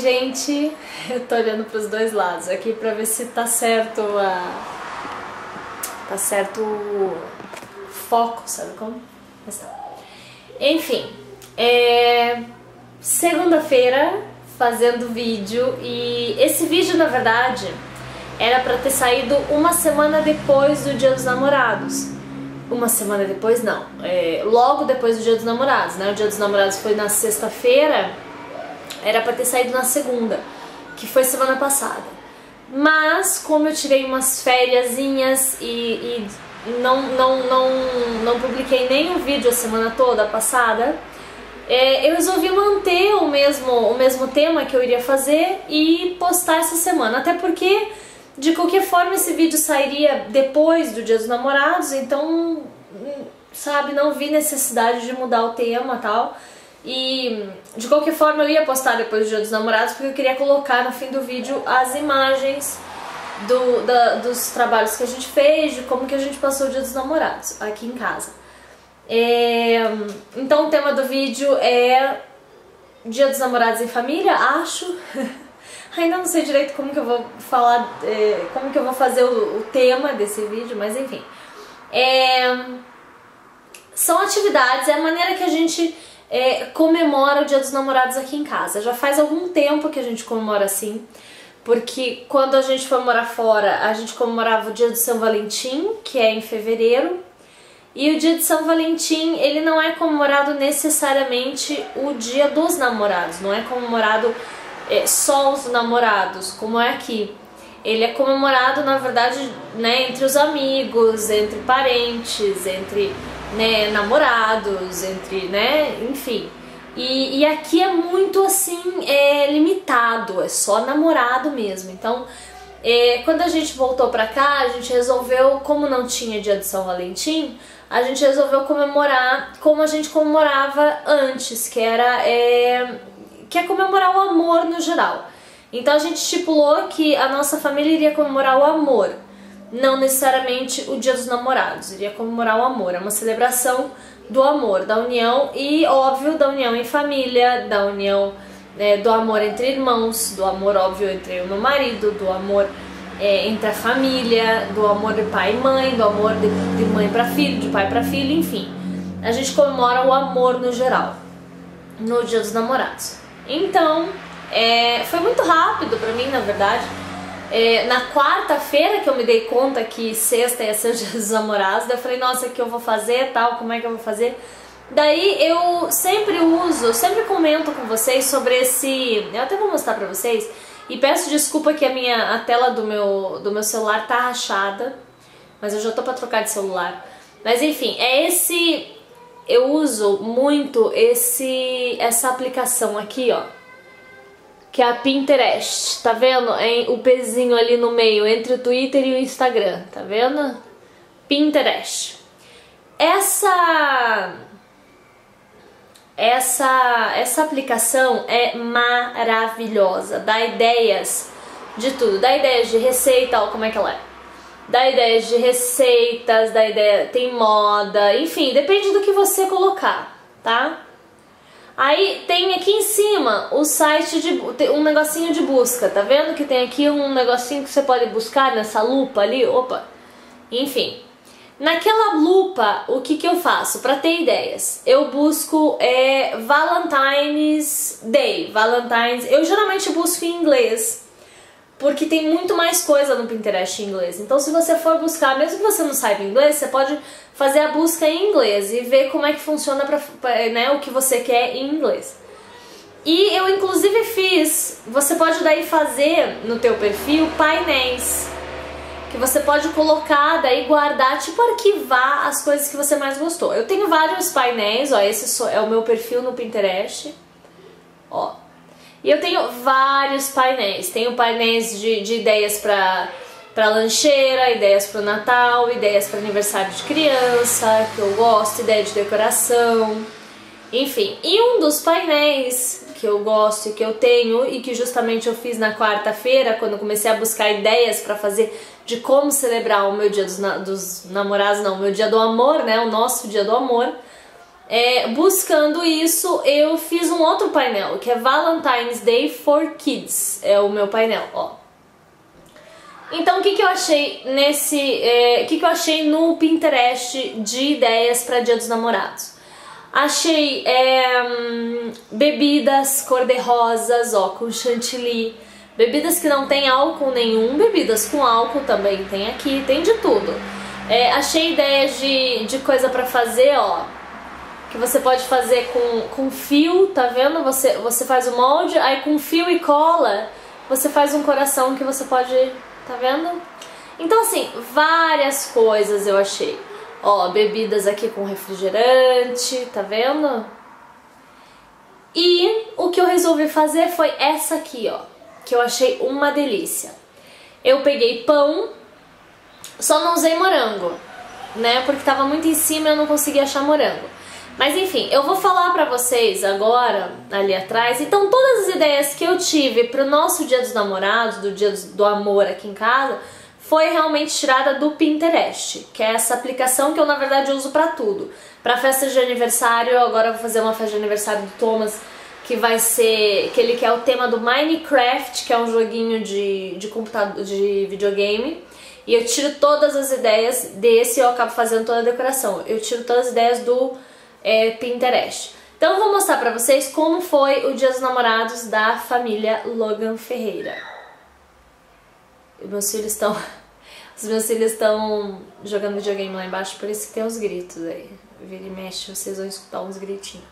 gente, eu tô olhando pros dois lados aqui pra ver se tá certo tá certo o foco, sabe como? Mas tá. Enfim, segunda-feira fazendo vídeo, e esse vídeo na verdade era pra ter saído uma semana depois do Dia dos Namorados. Uma semana depois não, logo depois do Dia dos Namorados, né? O Dia dos Namorados foi na sexta-feira, era pra ter saído na segunda, que foi semana passada. Mas como eu tirei umas fériasinhas e não publiquei nenhum vídeo a semana toda passada, eu resolvi manter o mesmo tema que eu iria fazer e postar essa semana, até porque de qualquer forma esse vídeo sairia depois do Dia dos Namorados, então, sabe, não vi necessidade de mudar o tema e tal. E de qualquer forma eu ia postar depois do Dia dos Namorados porque eu queria colocar no fim do vídeo as imagens dos trabalhos que a gente fez, de como que a gente passou o Dia dos Namorados aqui em casa. Então o tema do vídeo é Dia dos Namorados em família, acho. Ainda não sei direito como que eu vou falar, como que eu vou fazer o tema desse vídeo, mas enfim. São atividades, é a maneira que a gente comemora o Dia dos Namorados aqui em casa. Já faz algum tempo que a gente comemora assim, porque quando a gente foi morar fora, a gente comemorava o Dia de São Valentim, que é em fevereiro, e o Dia de São Valentim, ele não é comemorado necessariamente o Dia dos Namorados, não é comemorado só os namorados, como é aqui. Ele é comemorado, na verdade, né, entre os amigos, entre parentes, entre namorados, entre, enfim. E aqui é muito assim, limitado, é só namorado mesmo. Então, quando a gente voltou pra cá, a gente resolveu, como não tinha Dia de São Valentim, a gente resolveu comemorar como a gente comemorava antes, que é comemorar o amor no geral. Então a gente estipulou que a nossa família iria comemorar o amor, não necessariamente o Dia dos Namorados, iria comemorar o amor. É uma celebração do amor, da união e, óbvio, da união em família, da união, do amor entre irmãos, do amor, óbvio, entre o meu marido, do amor entre a família, do amor de pai e mãe, do amor de mãe para filho, de pai para filho, enfim. A gente comemora o amor no geral, no Dia dos Namorados. Então, foi muito rápido pra mim, na verdade. Na quarta-feira que eu me dei conta que sexta ia ser o Dia dos Namorados, daí eu falei, nossa, o que eu vou fazer, tal, como é que eu vou fazer? Daí eu sempre comento com vocês sobre eu até vou mostrar pra vocês, e peço desculpa que a tela do meu celular tá rachada, mas eu já tô pra trocar de celular. Mas enfim, eu uso muito essa aplicação aqui, ó, que é a Pinterest, tá vendo? O pezinho ali no meio, entre o Twitter e o Instagram, tá vendo? Pinterest. Essa aplicação é maravilhosa, dá ideias de tudo, dá ideias de receita, ó como é que ela é. Dá ideias de receitas, tem moda, enfim, depende do que você colocar, tá? Aí tem aqui em cima o site um negocinho de busca, tá vendo que tem aqui um negocinho que você pode buscar nessa lupa ali, opa, enfim. Naquela lupa, o que eu faço para ter ideias? Eu busco Valentine's Day, eu geralmente busco em inglês, porque tem muito mais coisa no Pinterest em inglês. Então se você for buscar, mesmo que você não saiba inglês, você pode fazer a busca em inglês e ver como é que funciona o que você quer em inglês. E eu inclusive você pode daí fazer no teu perfil painéis, que você pode colocar, daí guardar, tipo arquivar as coisas que você mais gostou. Eu tenho vários painéis, ó, esse é o meu perfil no Pinterest, ó. E eu tenho vários painéis, tenho painéis de ideias pra lancheira, ideias pro Natal, ideias para aniversário de criança, que eu gosto, ideia de decoração, enfim. E um dos painéis que eu gosto e que eu tenho, e que justamente eu fiz na quarta-feira, quando eu comecei a buscar ideias pra fazer de como celebrar o meu Dia dos Namorados, não, o meu Dia do Amor, né, o nosso Dia do Amor, buscando isso, eu fiz um outro painel, que é Valentine's Day for Kids, é o meu painel, ó. Então, o que eu achei o que eu achei no Pinterest de ideias para Dia dos Namorados? Achei bebidas cor-de-rosas, ó, com chantilly, bebidas que não tem álcool nenhum, bebidas com álcool também tem aqui, tem de tudo. Achei ideias de coisa pra fazer, ó, que você pode fazer com fio, tá vendo? Você faz o molde, aí com fio e cola você faz um coração que você pode, tá vendo? Então assim, várias coisas eu achei. Ó, bebidas aqui com refrigerante, tá vendo? E o que eu resolvi fazer foi essa aqui, ó, que eu achei uma delícia. Eu peguei pão, só não usei morango, né, porque tava muito em cima e eu não consegui achar morango. Mas enfim, eu vou falar pra vocês agora, ali atrás, então todas as ideias que eu tive pro nosso Dia dos Namorados, do Dia do Amor aqui em casa, foi realmente tirada do Pinterest, que é essa aplicação que eu na verdade uso pra tudo. Pra festa de aniversário, agora eu vou fazer uma festa de aniversário do Thomas, que vai ser, que ele quer o tema do Minecraft, que é um joguinho de computador, de videogame. E eu tiro todas as ideias desse e eu acabo fazendo toda a decoração. Eu tiro todas as ideias do Pinterest. Então eu vou mostrar pra vocês como foi o Dia dos Namorados da família Logan Ferreira. Os meus filhos estão jogando videogame lá embaixo, por isso que tem os gritos aí. Vira e mexe, vocês vão escutar uns gritinhos.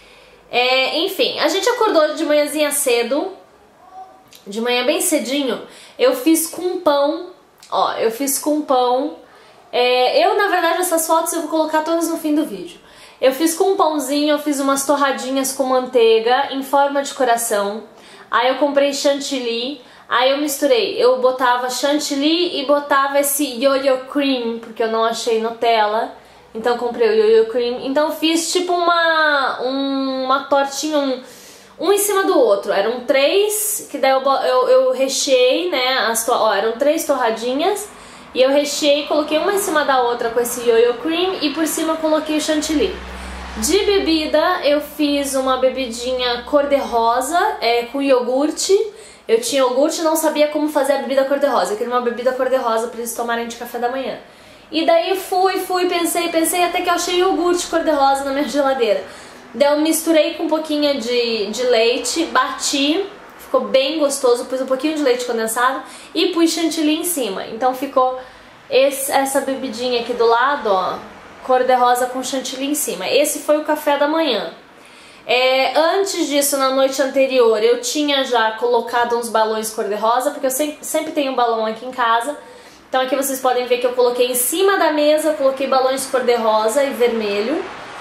Enfim, a gente acordou de manhãzinha cedo, de manhã bem cedinho. Eu fiz com pão, ó, eu fiz com pão. Na verdade, essas fotos eu vou colocar todas no fim do vídeo. Eu fiz com um pãozinho, eu fiz umas torradinhas com manteiga em forma de coração. Aí eu comprei chantilly. Aí eu misturei, eu botava chantilly e botava esse yo-yo cream, porque eu não achei Nutella, então eu comprei o yo-yo cream. Então eu fiz tipo uma tortinha, um em cima do outro. Eram 3, que daí eu recheei, né, eram 3 torradinhas, e eu recheei, coloquei uma em cima da outra com esse yo-yo cream e por cima eu coloquei o chantilly. De bebida, eu fiz uma bebidinha cor-de-rosa, com iogurte. Eu tinha iogurte e não sabia como fazer a bebida cor-de-rosa. Eu queria uma bebida cor-de-rosa pra eles tomarem de café da manhã. E daí pensei, até que eu achei iogurte cor-de-rosa na minha geladeira. Daí eu misturei com um pouquinho de leite, bati, ficou bem gostoso, pus um pouquinho de leite condensado e pus chantilly em cima. Então ficou essa bebidinha aqui do lado, ó, cor-de-rosa com chantilly em cima. Esse foi o café da manhã. Antes disso, na noite anterior, eu tinha já colocado uns balões cor-de-rosa, porque eu sempre tenho um balão aqui em casa. Então aqui vocês podem ver que eu coloquei em cima da mesa, coloquei balões cor-de-rosa e vermelho.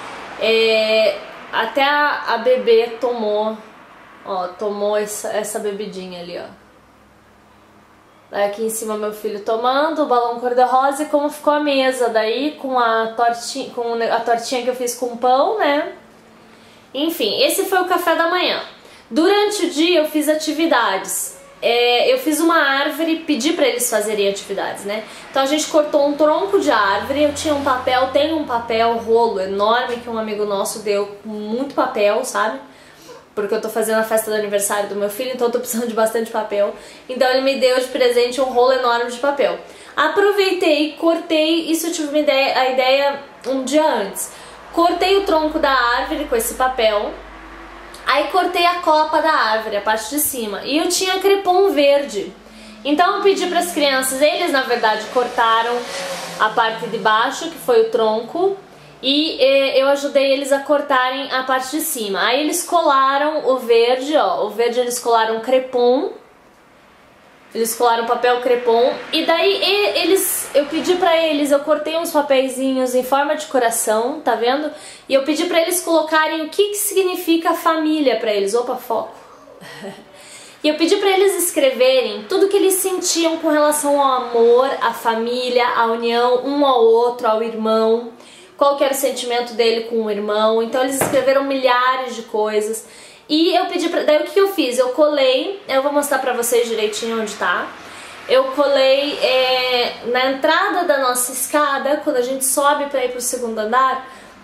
Até a bebê tomou, ó, tomou essa bebidinha ali, ó. Aqui em cima meu filho tomando o balão cor-de-rosa e como ficou a mesa daí com a tortinha que eu fiz com pão, né? Enfim, esse foi o café da manhã. Durante o dia eu fiz atividades. Eu fiz uma árvore, pedi pra eles fazerem atividades, né? Então a gente cortou um tronco de árvore, eu tinha um papel, tenho um papel rolo enorme que um amigo nosso deu com muito papel, sabe? Porque eu tô fazendo a festa do aniversário do meu filho, então eu tô precisando de bastante papel. Então ele me deu de presente um rolo enorme de papel. Aproveitei, cortei, isso eu tive a ideia um dia antes. Cortei o tronco da árvore com esse papel, aí cortei a copa da árvore, a parte de cima, e eu tinha crepom verde. Então eu pedi para as crianças, eles na verdade cortaram a parte de baixo, que foi o tronco, e eu ajudei eles a cortarem a parte de cima. Aí eles colaram o verde, ó, o verde eles colaram crepom. Eles colaram papel crepom e daí eu pedi pra eles, eu cortei uns papeizinhos em forma de coração, tá vendo? E eu pedi pra eles colocarem o que significa família pra eles. Opa, foco! E eu pedi pra eles escreverem tudo que eles sentiam com relação ao amor, à família, à união, um ao outro, ao irmão. Qual que era o sentimento dele com o irmão. Então eles escreveram milhares de coisas. E eu pedi pra... Daí o que eu fiz? Eu colei, eu vou mostrar pra vocês direitinho onde tá. Eu colei na entrada da nossa escada, quando a gente sobe pra ir pro segundo andar,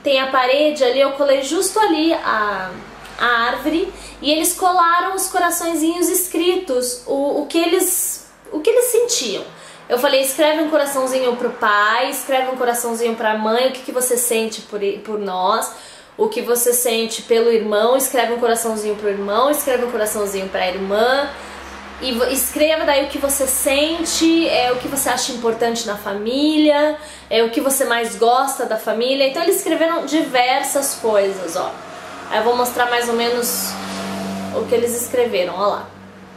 tem a parede ali, eu colei justo ali a árvore e eles colaram os coraçõezinhos escritos, o que eles sentiam. Eu falei, escreve um coraçãozinho pro pai, escreve um coraçãozinho pra mãe, o que você sente por nós, o que você sente pelo irmão, escreve um coraçãozinho pro irmão, escreve um coraçãozinho pra irmã, e escreva daí o que você sente, o que você acha importante na família, o que você mais gosta da família. Então eles escreveram diversas coisas, ó. Aí eu vou mostrar mais ou menos o que eles escreveram, ó lá.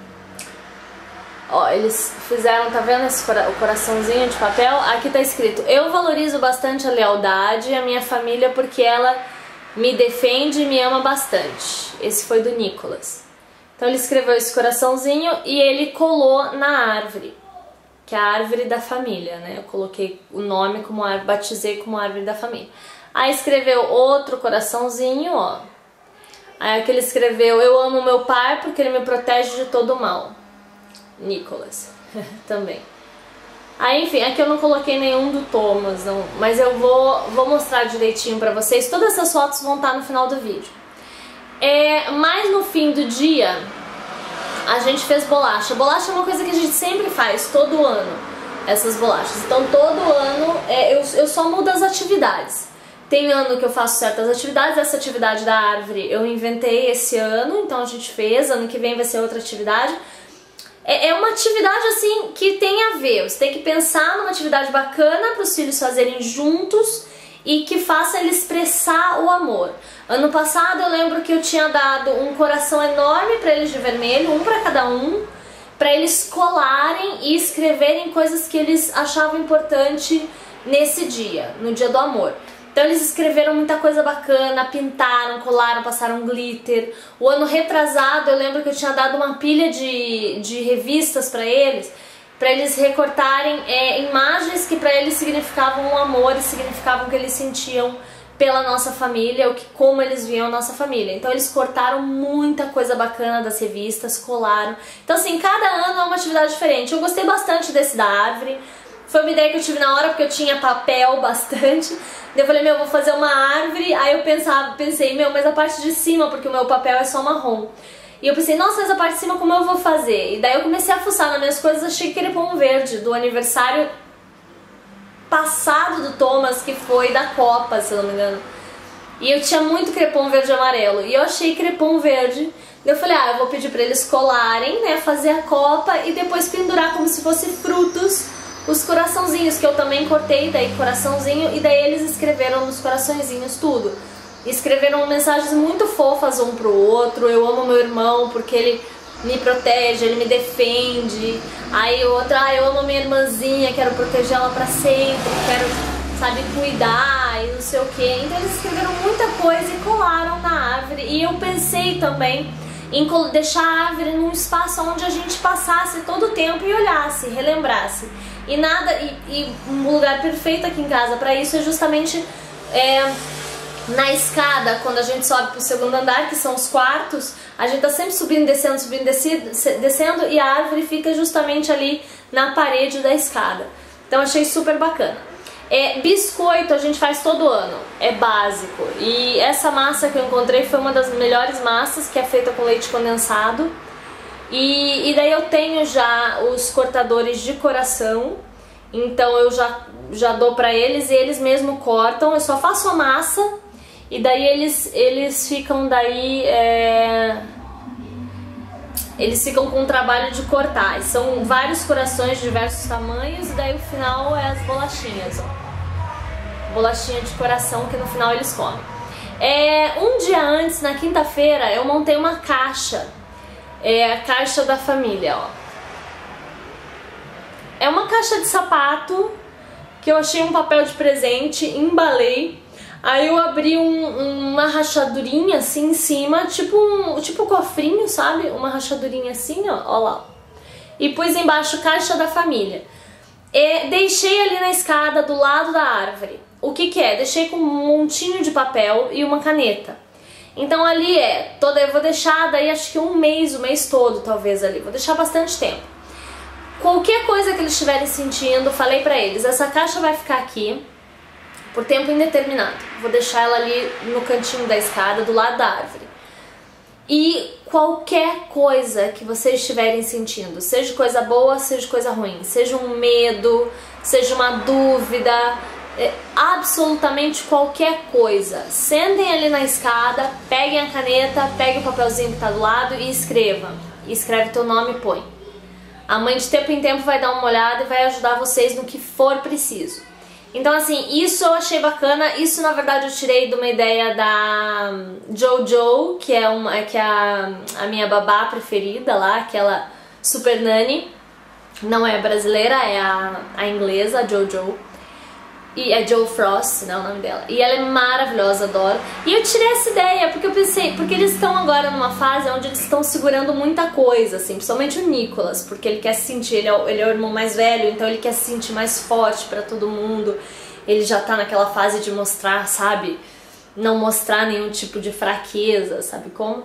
Ó, eles fizeram, tá vendo o coraçãozinho de papel? Aqui tá escrito: eu valorizo bastante a lealdade e a minha família porque ela me defende e me ama bastante. Esse foi do Nicolas. Então ele escreveu esse coraçãozinho e ele colou na árvore, que é a árvore da família, né? Eu coloquei o nome como árvore, batizei como árvore da família. Aí escreveu outro coraçãozinho, ó. Aí aqui ele escreveu: eu amo meu pai porque ele me protege de todo mal. Nicolas também. Aí enfim, aqui eu não coloquei nenhum do Thomas, não, mas eu vou mostrar direitinho pra vocês. Todas essas fotos vão estar no final do vídeo. Mas no fim do dia a gente fez bolacha. Bolacha é uma coisa que a gente sempre faz, todo ano, essas bolachas. Então todo ano eu só mudo as atividades. Tem ano que eu faço certas atividades. Essa atividade da árvore eu inventei esse ano, então a gente fez. Ano que vem vai ser outra atividade. É uma atividade assim que tem a ver. Você tem que pensar numa atividade bacana para os filhos fazerem juntos e que faça ele expressar o amor. Ano passado eu lembro que eu tinha dado um coração enorme para eles de vermelho, um para cada um, para eles colarem e escreverem coisas que eles achavam importante nesse dia, no dia do amor. Então eles escreveram muita coisa bacana, pintaram, colaram, passaram glitter. O ano retrasado eu lembro que eu tinha dado uma pilha de revistas para eles recortarem imagens que para eles significavam um amor e significavam que eles sentiam pela nossa família, como eles viam a nossa família. Então eles cortaram muita coisa bacana das revistas, colaram. Então assim, cada ano é uma atividade diferente. Eu gostei bastante desse da árvore. Foi uma ideia que eu tive na hora porque eu tinha papel bastante. Eu falei, meu, vou fazer uma árvore. Aí eu pensei, meu, mas a parte de cima, porque o meu papel é só marrom. E eu pensei, nossa, mas a parte de cima como eu vou fazer? E daí eu comecei a fuçar nas minhas coisas, achei crepom verde do aniversário passado do Thomas, que foi da Copa, se eu não me engano. E eu tinha muito crepom verde e amarelo. E eu achei crepom verde. Eu falei, eu vou pedir pra eles colarem, né, fazer a copa e depois pendurar como se fosse frutos os coraçãozinhos, que eu também cortei, daí coraçãozinho, e daí eles escreveram nos coraçõezinhos tudo. Escreveram mensagens muito fofas um pro outro. Eu amo meu irmão porque ele me protege, ele me defende. Aí outra, eu amo minha irmãzinha, quero proteger ela pra sempre, quero, sabe, cuidar e não sei o que. Então eles escreveram muita coisa e colaram na árvore. E eu pensei também em deixar a árvore num espaço onde a gente passasse todo o tempo e olhasse, relembrasse. E um lugar perfeito aqui em casa para isso é justamente na escada, quando a gente sobe pro segundo andar, que são os quartos, a gente tá sempre subindo, descendo, descendo, e a árvore fica justamente ali na parede da escada. Então achei super bacana. Biscoito a gente faz todo ano, é básico. E essa massa que eu encontrei foi uma das melhores massas, que é feita com leite condensado. E daí eu tenho já os cortadores de coração, então eu já dou pra eles e eles mesmo cortam. Eu só faço a massa e daí eles ficam eles ficam com o trabalho de cortar. São vários corações de diversos tamanhos e daí o final é as bolachinhas, ó. Bolachinha de coração que no final eles comem. Um dia antes, na quinta-feira, eu montei uma caixa. A caixa da família, ó. É uma caixa de sapato que eu achei um papel de presente, embalei. Aí eu abri uma rachadurinha assim em cima, tipo um cofrinho, sabe? Uma rachadurinha assim, ó lá. E pus embaixo caixa da família. Deixei ali na escada do lado da árvore. O que é? Deixei com um montinho de papel e uma caneta. Então ali eu vou deixar daí acho que um mês, o mês todo talvez ali, vou deixar bastante tempo. Qualquer coisa que eles estiverem sentindo, falei pra eles, essa caixa vai ficar aqui, por tempo indeterminado. Vou deixar ela ali no cantinho da escada, do lado da árvore. E qualquer coisa que vocês estiverem sentindo, seja coisa boa, seja coisa ruim, seja um medo, seja uma dúvida, absolutamente qualquer coisa, sentem ali na escada, peguem a caneta, peguem o papelzinho que tá do lado e escreva. Escreve teu nome e põe. A mãe de tempo em tempo vai dar uma olhada e vai ajudar vocês no que for preciso. Então assim, isso eu achei bacana. Isso na verdade eu tirei de uma ideia da Jojo, que é a minha babá preferida lá, aquela super nanny. Não é brasileira, é a inglesa, a Jojo. E é Jo Frost, né, o nome dela. E ela é maravilhosa, adoro. E eu tirei essa ideia porque eu pensei, porque eles estão agora numa fase onde eles estão segurando muita coisa, assim, principalmente o Nicholas, porque ele quer se sentir, ele é o irmão mais velho, então ele quer se sentir mais forte pra todo mundo. Ele já tá naquela fase de mostrar, sabe, não mostrar nenhum tipo de fraqueza, sabe como?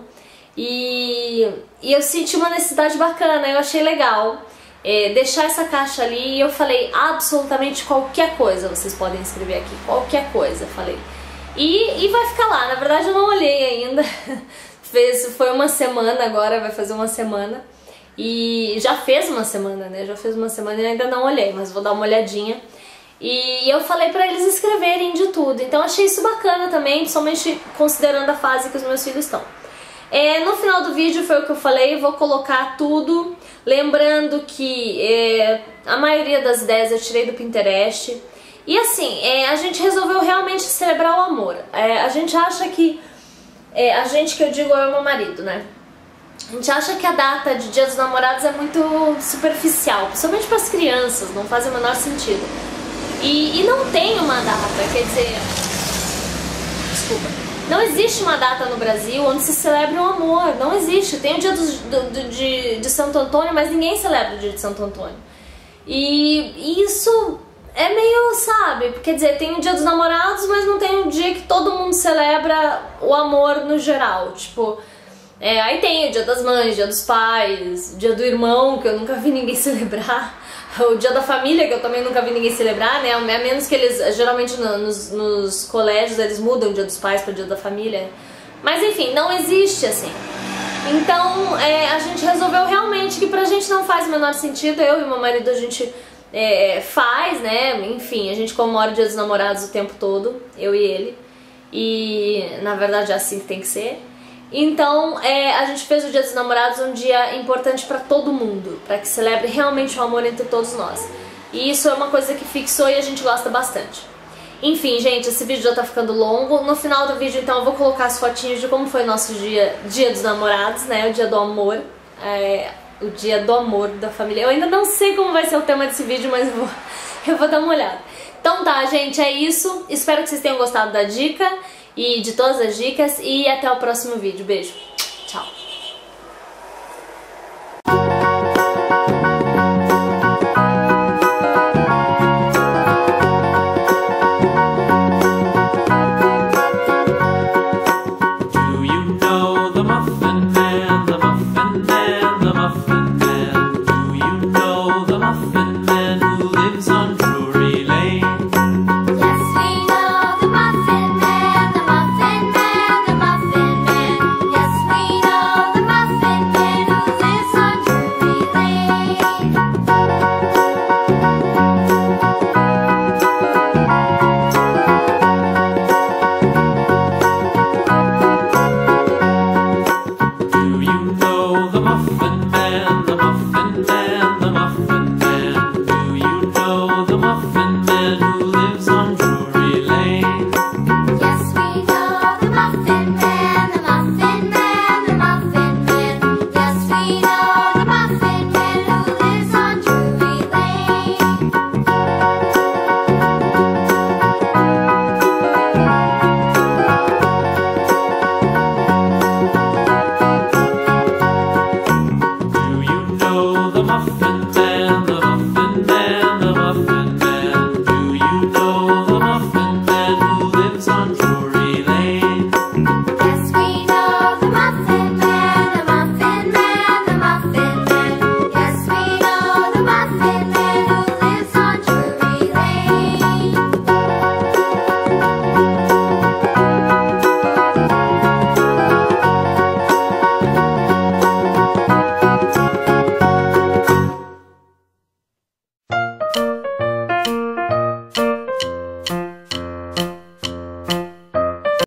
E eu senti uma necessidade bacana, eu achei legal. Deixar essa caixa ali e eu falei absolutamente qualquer coisa vocês podem escrever aqui, qualquer coisa, falei. E vai ficar lá, na verdade eu não olhei ainda, foi uma semana agora, vai fazer uma semana. E já fez uma semana, né, já fez uma semana e ainda não olhei, mas vou dar uma olhadinha. E eu falei pra eles escreverem de tudo, então achei isso bacana também, principalmente considerando a fase que os meus filhos estão. No final do vídeo foi o que eu falei, vou colocar tudo, lembrando que a maioria das ideias eu tirei do Pinterest. E assim, a gente resolveu realmente celebrar o amor. A gente acha que, a gente que eu digo é o meu marido, né? A gente acha que a data de Dia dos Namorados é muito superficial, principalmente para as crianças, não faz o menor sentido. E não tem uma data, quer dizer... Desculpa. Não existe uma data no Brasil onde se celebre o amor, não existe. Tem o dia de Santo Antônio, mas ninguém celebra o dia de Santo Antônio. E isso é meio, sabe, quer dizer, tem o dia dos namorados, mas não tem um dia que todo mundo celebra o amor no geral, tipo... aí tem o dia das mães, dia dos pais, dia do irmão, que eu nunca vi ninguém celebrar. O dia da família, que eu também nunca vi ninguém celebrar, né? A menos que eles, geralmente nos colégios, eles mudam o dia dos pais para o dia da família. Mas enfim, não existe assim. Então a gente resolveu realmente que pra gente não faz o menor sentido. Eu e meu marido, a gente faz, né? Enfim, a gente comemora o dia dos namorados o tempo todo, eu e ele. E na verdade é assim que tem que ser. Então a gente fez o Dia dos Namorados um dia importante pra todo mundo, pra que celebre realmente o amor entre todos nós. E isso é uma coisa que fixou e a gente gosta bastante. Enfim, gente, esse vídeo já tá ficando longo. No final do vídeo, então, eu vou colocar as fotinhas de como foi nosso dia dos namorados, né? O dia do amor, o dia do amor da família. Eu ainda não sei como vai ser o tema desse vídeo, mas eu vou dar uma olhada. Então tá, gente, é isso. Espero que vocês tenham gostado da dica e de todas as dicas. E até o próximo vídeo. Beijo. Tchau.